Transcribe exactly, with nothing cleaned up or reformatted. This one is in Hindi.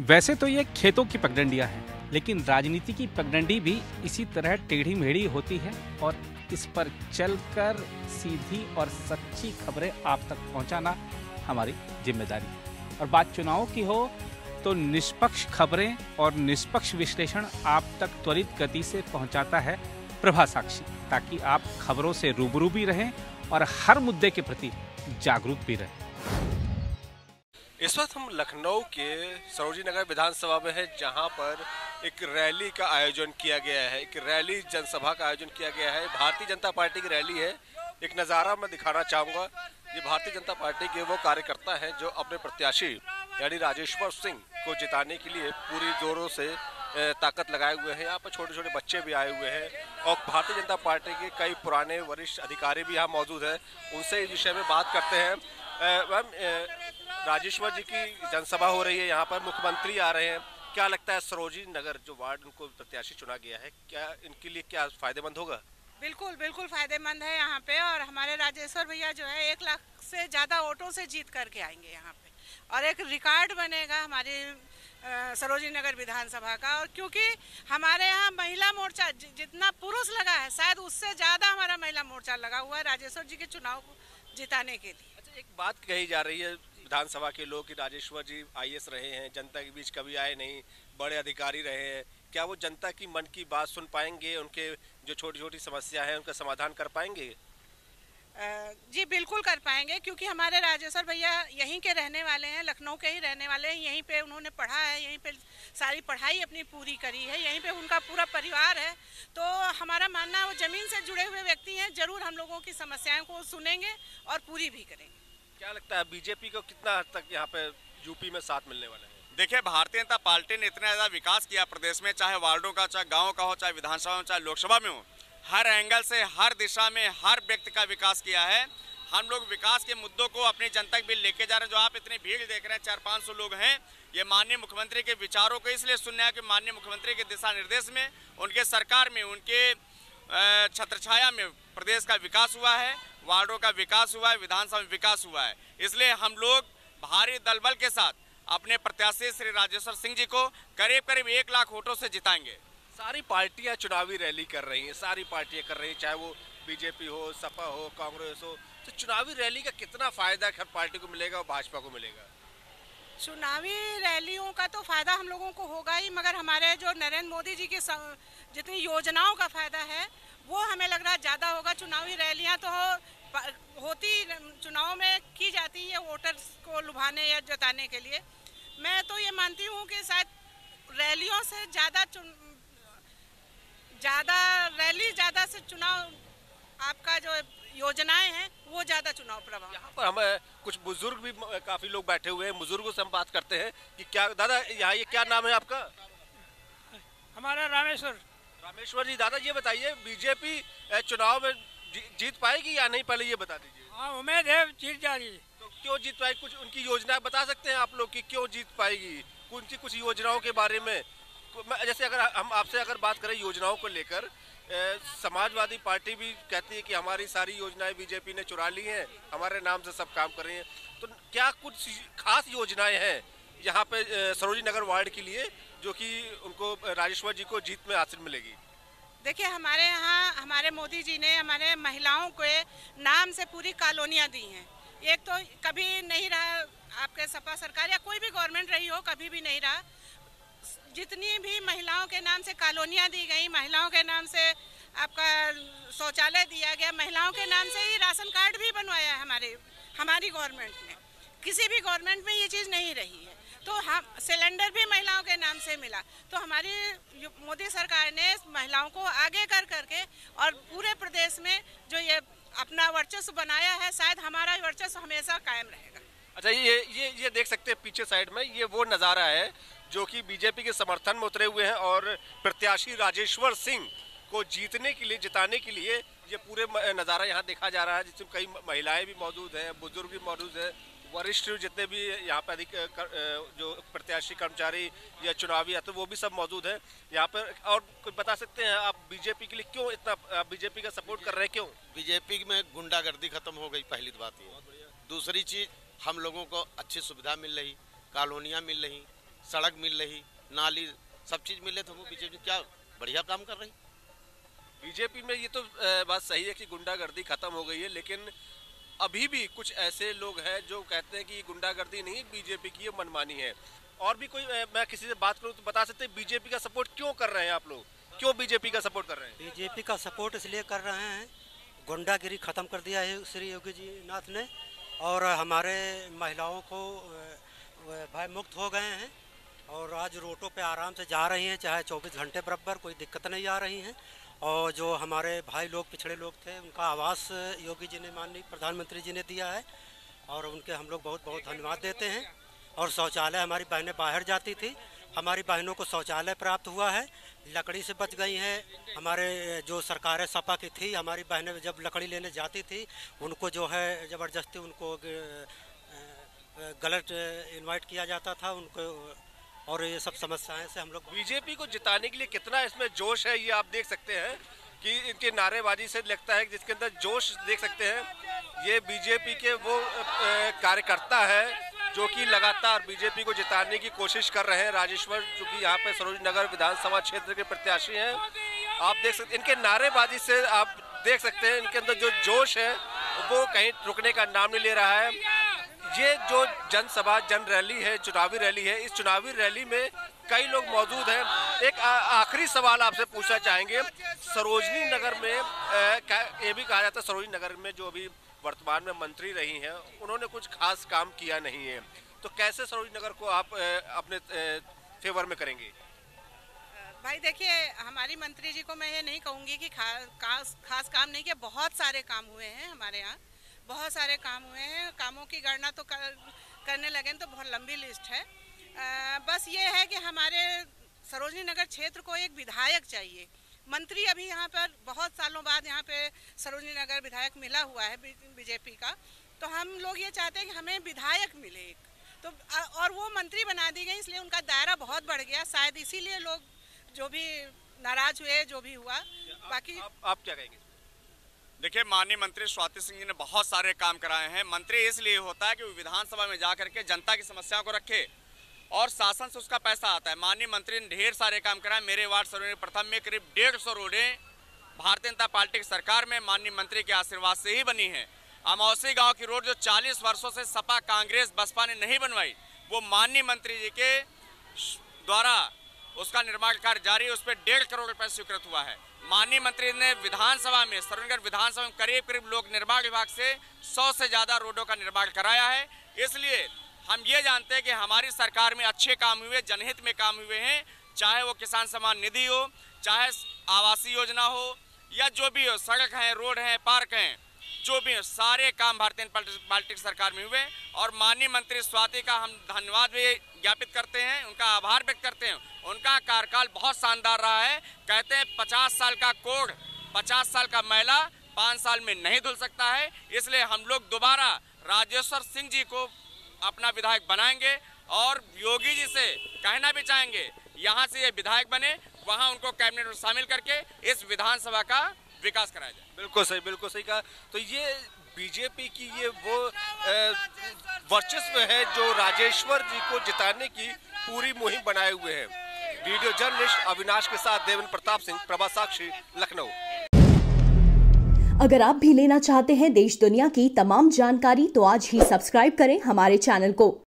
वैसे तो ये खेतों की पगडंडियां हैं, लेकिन राजनीति की पगडंडी भी इसी तरह टेढ़ी मेढ़ी होती है और इस पर चलकर सीधी और सच्ची खबरें आप तक पहुंचाना हमारी जिम्मेदारी है। और बात चुनाव की हो तो निष्पक्ष खबरें और निष्पक्ष विश्लेषण आप तक त्वरित गति से पहुंचाता है प्रभा साक्षी, ताकि आप खबरों से रूबरू भी रहें और हर मुद्दे के प्रति जागरूक भी रहें। इस वक्त हम लखनऊ के सरोजिनी नगर विधानसभा में हैं, जहां पर एक रैली का आयोजन किया गया है। एक रैली जनसभा का आयोजन किया गया है। भारतीय जनता पार्टी की रैली है। एक नज़ारा मैं दिखाना चाहूँगा। ये भारतीय जनता पार्टी के वो कार्यकर्ता हैं जो अपने प्रत्याशी यानी राजेश्वर सिंह को जिताने के लिए पूरी जोरों से ताकत लगाए हुए हैं। यहाँ पर छोटे छोटे बच्चे भी आए हुए हैं और भारतीय जनता पार्टी के कई पुराने वरिष्ठ अधिकारी भी यहाँ मौजूद हैं। उनसे इस विषय में बात करते हैं। मैम, राजेश्वर जी की जनसभा हो रही है, यहाँ पर मुख्यमंत्री आ रहे हैं। क्या लगता है सरोजिनी नगर जो वार्ड उनको प्रत्याशी चुना गया है, क्या इनके लिए क्या फायदेमंद होगा? बिल्कुल बिल्कुल फायदेमंद है यहाँ पे। और हमारे राजेश्वर भैया जो है एक लाख से ज़्यादा वोटों से जीत करके आएंगे यहाँ पे और एक रिकॉर्ड बनेगा हमारी सरोजिनी नगर विधानसभा का। और क्योंकि हमारे यहाँ महिला मोर्चा जितना पुरुष लगा है, शायद उससे ज़्यादा हमारा महिला मोर्चा लगा हुआ है राजेश्वर जी के चुनाव को जिताने के लिए। अच्छा, एक बात कही जा रही है विधानसभा के लोग कि राजेश्वर जी आई ए एस रहे हैं, जनता के बीच कभी आए नहीं, बड़े अधिकारी रहे हैं। क्या वो जनता की मन की बात सुन पाएंगे? उनके जो छोटी छोटी समस्या है उनका समाधान कर पाएंगे? जी बिल्कुल कर पाएंगे, क्योंकि हमारे राजेश्वर भैया यहीं के रहने वाले हैं, लखनऊ के ही रहने वाले हैं। यहीं पे उन्होंने पढ़ा है, यहीं पे सारी पढ़ाई अपनी पूरी करी है, यहीं पे उनका पूरा परिवार है। तो हमारा मानना है वो ज़मीन से जुड़े हुए व्यक्ति हैं। जरूर हम लोगों की समस्याओं को सुनेंगे और पूरी भी करेंगे। क्या लगता है बीजेपी को कितना हद तक यहाँ पे यूपी में साथ मिलने वाला है? देखिए, भारतीय जनता पार्टी ने इतना ज़्यादा विकास किया प्रदेश में, चाहे वार्डों का, चाहे गाँव का हो, चाहे विधानसभा में, चाहे लोकसभा में हो। हर एंगल से, हर दिशा में, हर व्यक्ति का विकास किया है। हम लोग विकास के मुद्दों को अपनी जनता के बीच लेके जा रहे हैं। जो आप इतनी भीड़ देख रहे हैं, चार पाँच सौ लोग हैं, ये माननीय मुख्यमंत्री के विचारों को इसलिए सुनने हैं कि माननीय मुख्यमंत्री के दिशा निर्देश में, उनके सरकार में, उनके छत्रछाया में प्रदेश का विकास हुआ है, वार्डों का विकास हुआ है, विधानसभा में विकास हुआ है। इसलिए हम लोग भारी दलबल के साथ अपने प्रत्याशी श्री राजेश्वर सिंह जी को करीब करीब एक लाख वोटों से जिताएंगे। सारी पार्टियां चुनावी रैली कर रही हैं, सारी पार्टियां कर रही हैं, चाहे वो बीजेपी हो, सपा हो, कांग्रेस हो। तो चुनावी रैली का कितना फायदा हर पार्टी को मिलेगा और भाजपा को मिलेगा? चुनावी रैलियों का तो फायदा हम लोगों को होगा ही, मगर हमारे जो नरेंद्र मोदी जी की जितनी योजनाओं का फायदा है वो हमें लग रहा है ज़्यादा होगा। चुनावी रैलियाँ तो हो, होती चुनाव में की जाती है वोटर्स को लुभाने या जताने के लिए। मैं तो ये मानती हूँ कि शायद रैलियों से ज़्यादा ज़्यादा रैली ज़्यादा से चुनाव आपका जो योजनाएं हैं वो ज़्यादा चुनाव प्रभाव। यहाँ पर हमें कुछ बुजुर्ग भी काफ़ी लोग बैठे हुए हैं। बुजुर्गों से हम बात करते हैं कि क्या दादा, यहाँ ये क्या नाम है आपका? हमारा रामेश्वर। रामेश्वर जी, दादा ये बताइए बीजेपी चुनाव में जी, जीत पाएगी या नहीं, पहले ये बता दीजिए। हाँ, उम्मीद है जीत जाएगी। तो क्यों जीत पाएगी? कुछ उनकी योजना बता सकते हैं आप लोग कि क्यों जीत पाएगी? उनकी कुछ योजनाओं के बारे में, जैसे अगर हम आपसे अगर बात करें योजनाओं को लेकर, समाजवादी पार्टी भी कहती है कि हमारी सारी योजनाएं बीजेपी ने चुरा ली हैं, हमारे नाम से सब काम कर रही हैं। तो क्या कुछ खास योजनाएं हैं यहाँ पे सरोजिनी नगर वार्ड के लिए जो कि उनको राजेश्वर जी को जीत में हासिल मिलेगी? देखिए, हमारे यहाँ हमारे मोदी जी ने हमारे महिलाओं के नाम से पूरी कॉलोनियाँ दी हैं। एक तो कभी नहीं रहा आपके सपा सरकार या कोई भी गवर्नमेंट रही हो, कभी भी नहीं रहा। जितनी भी महिलाओं के नाम से कॉलोनियाँ दी गई, महिलाओं के नाम से आपका शौचालय दिया गया, महिलाओं के नाम से ही राशन कार्ड भी बनवाया है हमारे हमारी गवर्नमेंट ने। किसी भी गवर्नमेंट में ये चीज़ नहीं रही है। तो हम सिलेंडर भी महिलाओं के नाम से मिला। तो हमारी मोदी सरकार ने महिलाओं को आगे कर करके और पूरे प्रदेश में जो ये अपना वर्चस्व बनाया है, शायद हमारा वर्चस्व हमेशा कायम रहेगा। अच्छा, ये ये ये देख सकते हैं पीछे साइड में, ये वो नज़ारा है जो कि बीजेपी के समर्थन में उतरे हुए हैं और प्रत्याशी राजेश्वर सिंह को जीतने के लिए, जिताने के लिए ये पूरे नज़ारा यहाँ देखा जा रहा है, जिसमें कई महिलाएं भी मौजूद हैं, बुजुर्ग भी मौजूद हैं, वरिष्ठ जितने भी यहाँ पे अधिक जो प्रत्याशी कर्मचारी या चुनावी आते वो भी सब मौजूद हैं यहाँ पर। और कुछ बता सकते हैं आप बीजेपी के लिए क्यों इतना बीजेपी का सपोर्ट कर रहे हैं? क्यों? बीजेपी में गुंडागर्दी खत्म हो गई, पहली बात ये। दूसरी चीज, हम लोगों को अच्छी सुविधा मिल रही, कॉलोनियाँ मिल रही, सड़क मिल रही, नाली, सब चीज मिल रही, तो वो बीजेपी क्या बढ़िया काम कर रही। बीजेपी में ये तो बात सही है कि गुंडागर्दी खत्म हो गई है, लेकिन अभी भी कुछ ऐसे लोग हैं जो कहते हैं कि गुंडागर्दी नहीं, बीजेपी की ये मनमानी है। और भी कोई, मैं किसी से बात करूं तो बता सकते हैं बीजेपी का सपोर्ट क्यों कर रहे हैं आप लोग, क्यों बीजेपी का सपोर्ट कर रहे हैं? बीजेपी का सपोर्ट इसलिए कर रहे हैं, गुंडागिरी खत्म कर दिया है श्री योगी जी नाथ ने, और हमारे महिलाओं को भय मुक्त हो गए हैं और आज रोडों पे आराम से जा रही हैं, चाहे चौबीस घंटे बराबर, कोई दिक्कत नहीं आ रही हैं। और जो हमारे भाई लोग, पिछड़े लोग थे, उनका आवास योगी जी ने, माननीय प्रधानमंत्री जी ने दिया है और उनके हम लोग बहुत बहुत धन्यवाद देते हैं। और शौचालय, हमारी बहनें बाहर जाती थी, हमारी बहनों को शौचालय प्राप्त हुआ है, लकड़ी से बच गई हैं। हमारे जो सरकारें सपा की थी, हमारी बहनें जब लकड़ी लेने जाती थी, उनको जो है ज़बरदस्ती उनको गलत इनवाइट किया जाता था उनको, और ये सब समस्याएं से हम लोग। बीजेपी को जिताने के लिए कितना इसमें जोश है, ये आप देख सकते हैं कि इनके नारेबाजी से लगता है जिसके अंदर जोश देख सकते हैं। ये बीजेपी के वो कार्यकर्ता है जो कि लगातार बीजेपी को जिताने की कोशिश कर रहे हैं। राजेश्वर जो कि यहाँ पे सरोजनी नगर विधानसभा क्षेत्र के प्रत्याशी हैं, आप देख सकते, इनके नारेबाजी से आप देख सकते हैं इनके अंदर जो जोश है वो कहीं रुकने का नाम नहीं ले रहा है। ये जो जनसभा, जन रैली है, चुनावी रैली है, इस चुनावी रैली में कई लोग मौजूद हैं। एक आखिरी सवाल आपसे पूछना चाहेंगे, सरोजनी नगर में आ, ये भी कहा जाता है सरोजनी नगर में जो अभी वर्तमान में मंत्री रही हैं, उन्होंने कुछ खास काम किया नहीं है, तो कैसे सरोजनी नगर को आप आ, अपने फेवर में करेंगे? भाई देखिए, हमारी मंत्री जी को मैं ये नहीं कहूँगी कि खा, खास खास काम नहीं किया, बहुत सारे काम हुए हैं हमारे यहाँ, बहुत सारे काम हुए हैं। कामों की गणना तो कर, करने लगे तो बहुत लंबी लिस्ट है। आ, बस ये है कि हमारे सरोजनी नगर क्षेत्र को एक विधायक चाहिए। मंत्री अभी यहाँ पर बहुत सालों बाद यहाँ पे सरोजनी नगर विधायक मिला हुआ है बीजेपी का, तो हम लोग ये चाहते हैं कि हमें विधायक मिले एक, तो और वो मंत्री बना दी गई, इसलिए उनका दायरा बहुत बढ़ गया, शायद इसीलिए लोग जो भी नाराज हुए, जो भी हुआ। बाकी आप, आप क्या कहेंगे? देखिए, माननीय मंत्री स्वाति सिंह जी ने बहुत सारे काम कराए हैं। मंत्री इसलिए होता है कि वो विधानसभा में जाकर के जनता की समस्याओं को रखे और शासन से उसका पैसा आता है। माननीय मंत्री ने ढेर सारे काम कराए। मेरे वार्ड सरोजनी प्रथम में करीब डेढ़ सौ रोडें भारतीय जनता पार्टी की सरकार में माननीय मंत्री के आशीर्वाद से ही बनी है। अमौसी गांव की रोड जो चालीस वर्षों से सपा, कांग्रेस, बसपा ने नहीं बनवाई, वो माननीय मंत्री जी के द्वारा उसका निर्माण कार्य जारी है, उस पर डेढ़ करोड़ रुपए स्वीकृत हुआ है। माननीय मंत्री ने विधानसभा में, सरोजनी विधानसभा में करीब करीब लोक निर्माण विभाग से सौ से ज्यादा रोडों का निर्माण कराया है। इसलिए हम ये जानते हैं कि हमारी सरकार में अच्छे काम हुए, जनहित में काम हुए हैं, चाहे वो किसान सम्मान निधि हो, चाहे आवासीय योजना हो, या जो भी हो, सड़क है, रोड है, पार्क हैं, जो भी सारे काम भारतीय जनता पार्टी की सरकार में हुए। और माननीय मंत्री स्वाति का हम धन्यवाद भी ज्ञापित करते हैं, उनका आभार व्यक्त करते हैं। उनका कार्यकाल बहुत शानदार रहा है। कहते हैं पचास साल का कोढ़, पचास साल का मैला पाँच साल में नहीं धुल सकता है। इसलिए हम लोग दोबारा राजेश्वर सिंह जी को अपना विधायक बनाएंगे और योगी जी से कहना भी चाहेंगे, यहाँ से ये विधायक बने, वहाँ उनको कैबिनेट में शामिल करके इस विधानसभा का विकास कराया जाए। बिल्कुल सही, बिल्कुल सही कहा। तो ये बीजेपी की ये वो वर्चस्व है जो राजेश्वर जी को जिताने की पूरी मुहिम बनाए हुए हैं। वीडियो जर्नलिस्ट अविनाश के साथ देवेंद्र प्रताप सिंह, प्रभा साक्षी, लखनऊ। अगर आप भी लेना चाहते हैं देश दुनिया की तमाम जानकारी तो आज ही सब्सक्राइब करें हमारे चैनल को।